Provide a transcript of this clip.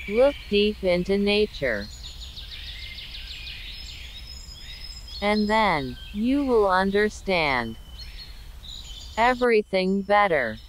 Look deep into nature. And then, you will understand everything better.